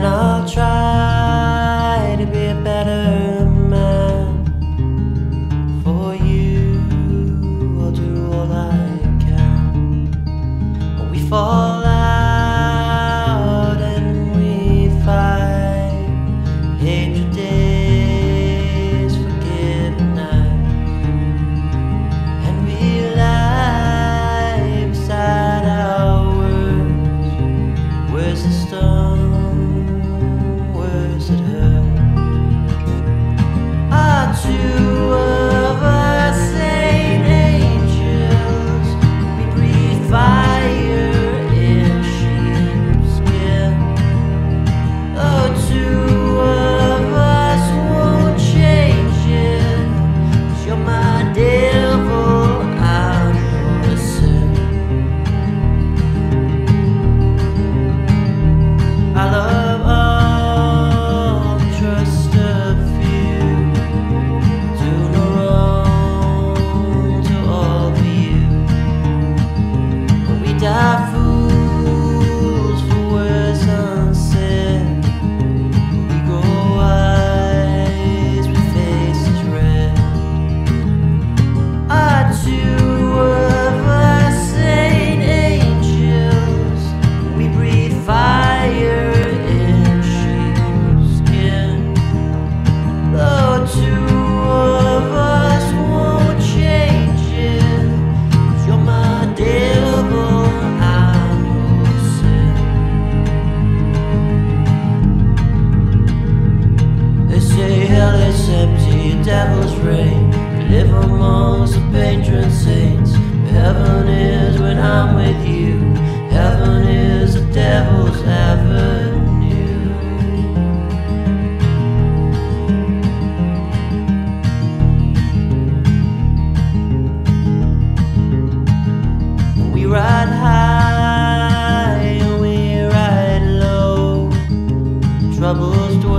And I'll try to be a better man for you. I'll do all I can. When we fall out and we fight, hatred days, forgiven nights, and we lie beside our words that stung, words that hurt. Our two of us ain't angels. We breathe fire in sheepskin. Oh, two of us won't change it. 'Cause you're my devil, I'm your sin. I love all the trust of you. Do no wrong to all of you. When we die fools for words unsaid, we grow wise with faces red. Our two of us ain't angels. We breathe fire in sheepskin. Though two of us won't change it. 'Cause you're my devil, I'm your sin. They say hell is empty, devil's reign. We live amongst the patron saints. Heaven is when I'm with you. Heaven is the devil's avenue. We ride high and we ride low. Troubles dwell